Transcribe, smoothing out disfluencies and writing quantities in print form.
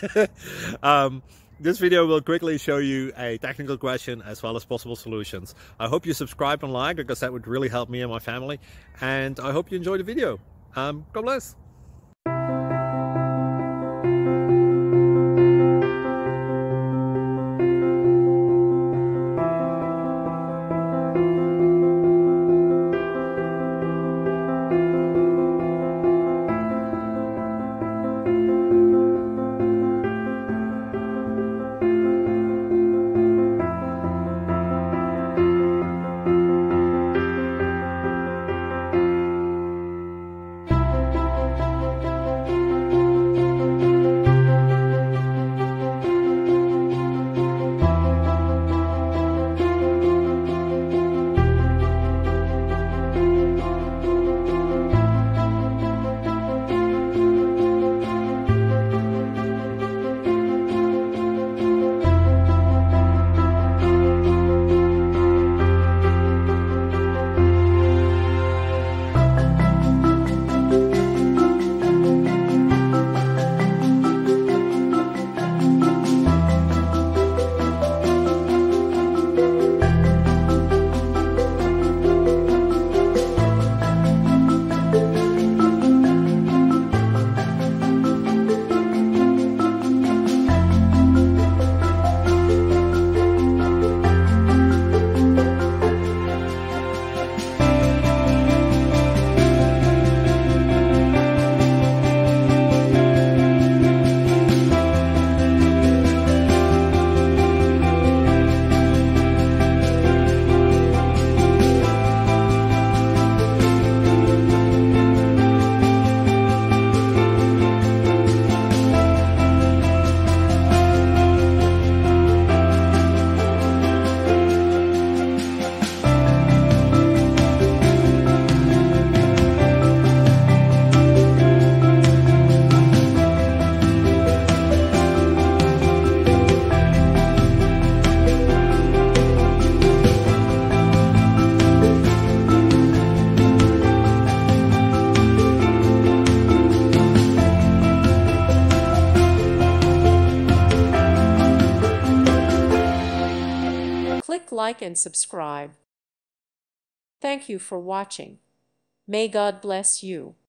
This video will quickly show you a technical question as well as possible solutions. I hope you subscribe and like, because that would really help me and my family. And I hope you enjoy the video. God bless. Click like and subscribe. Thank you for watching. May God bless you.